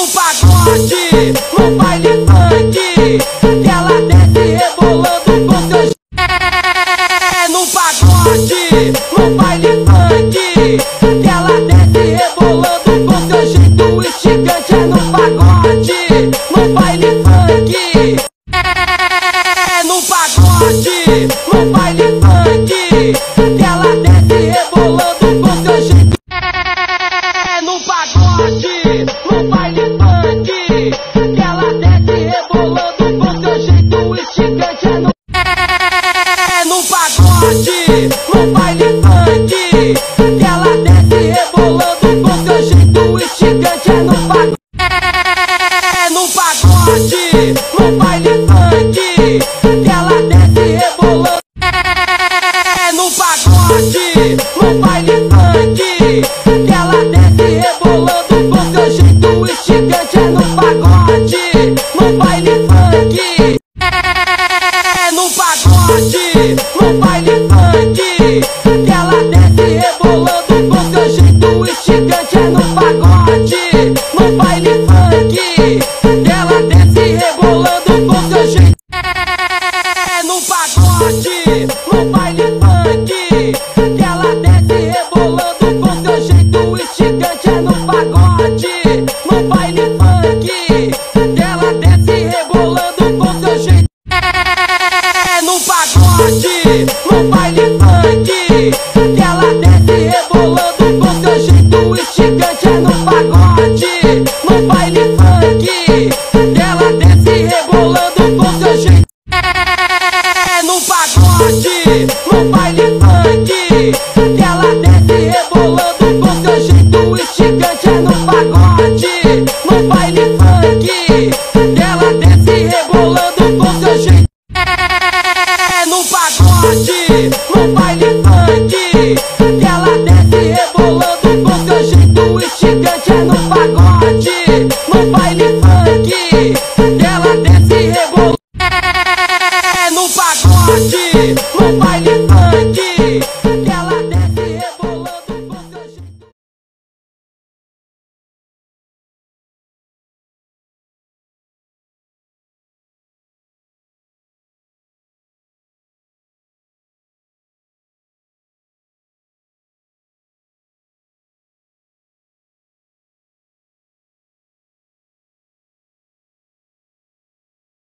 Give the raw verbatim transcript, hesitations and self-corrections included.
no pagode, no baile funk, que ela desce rebolando com seu jeito. É no pagode, no baile funk, que ela desce rebolando com seu jeito instigante. É no pagode, no baile funk. É no pagode, no baile funk, que ela desce rebolando com seu jeito. É no pagode, no baile funk, que ela desce rebolando com seu jeito instigante. É no, é no pagode, no baile funk, que ela desce rebolando com seu jeito instigante. É no pagode, é no pagode, no baile funk, que ela desce rebolando. É no pagode, no baile funk, que ela desce rebolando com seu jeito instigante. É no pagode, no baile funk. É no pagode, no baile funk, que ela desce rebolando com seu jeito instigante. É no pagode, no baile funk, que ela desce rebolando com seu jeito. É no pagode, no baile funk, que ela desce rebolando com seu jeito instigante. É no pagode, no baile funk, que ela desce rebolando com seu jeito. É no pagode, no baile funk, que ela desce rebolando com seu jeito instigante. É no pagode.